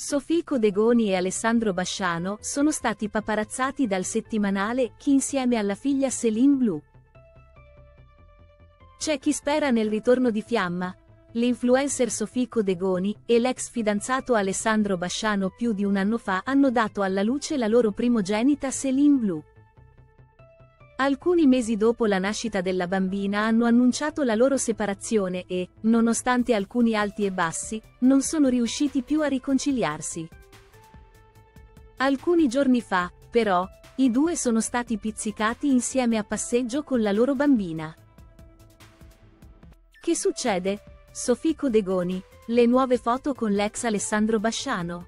Sophie Codegoni e Alessandro Basciano sono stati paparazzati dal settimanale Chi insieme alla figlia Céline Blue. C'è chi spera nel ritorno di Fiamma. L'influencer Sophie Codegoni e l'ex fidanzato Alessandro Basciano più di un anno fa hanno dato alla luce la loro primogenita Céline Blue. Alcuni mesi dopo la nascita della bambina hanno annunciato la loro separazione e, nonostante alcuni alti e bassi, non sono riusciti più a riconciliarsi. Alcuni giorni fa, però, i due sono stati pizzicati insieme a passeggio con la loro bambina. Che succede? Sophie Codegoni, le nuove foto con l'ex Alessandro Basciano.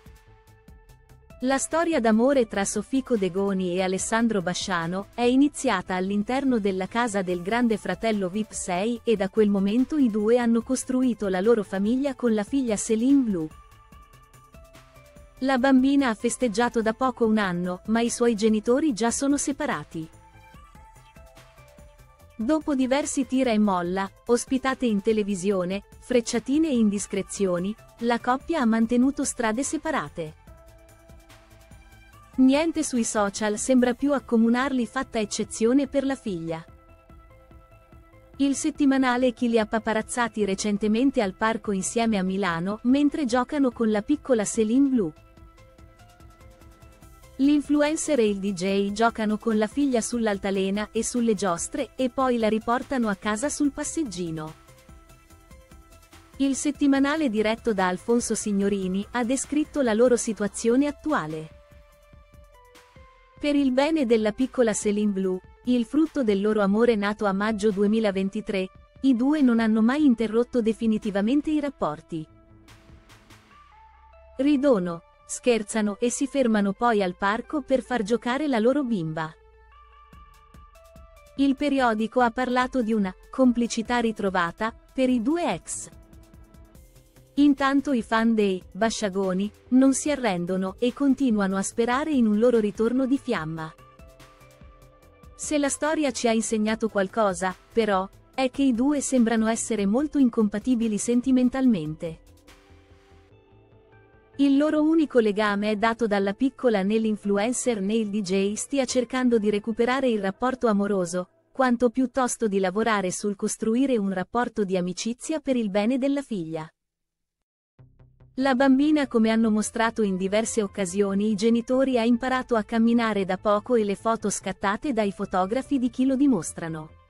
La storia d'amore tra Sophie Codegoni e Alessandro Basciano è iniziata all'interno della casa del grande fratello VIP 6 e da quel momento i due hanno costruito la loro famiglia con la figlia Céline Blue. La bambina ha festeggiato da poco un anno, ma i suoi genitori già sono separati. Dopo diversi tira e molla, ospitate in televisione, frecciatine e indiscrezioni, la coppia ha mantenuto strade separate. Niente sui social sembra più accomunarli fatta eccezione per la figlia. Il settimanale Chi li ha paparazzati recentemente al parco insieme a Milano mentre giocano con la piccola Céline Blue. L'influencer e il DJ giocano con la figlia sull'altalena e sulle giostre e poi la riportano a casa sul passeggino. Il settimanale diretto da Alfonso Signorini ha descritto la loro situazione attuale. Per il bene della piccola Céline Blue, il frutto del loro amore nato a maggio 2023, i due non hanno mai interrotto definitivamente i rapporti. Ridono, scherzano e si fermano poi al parco per far giocare la loro bimba. Il periodico ha parlato di una complicità ritrovata per i due ex. Intanto i fan dei Basciagoni non si arrendono e continuano a sperare in un loro ritorno di fiamma. Se la storia ci ha insegnato qualcosa, però, è che i due sembrano essere molto incompatibili sentimentalmente. Il loro unico legame è dato dalla piccola né l'influencer né il DJ stia cercando di recuperare il rapporto amoroso, quanto piuttosto di lavorare sul costruire un rapporto di amicizia per il bene della figlia. La bambina, come hanno mostrato in diverse occasioni i genitori, ha imparato a camminare da poco e le foto scattate dai fotografi di Chi lo dimostrano.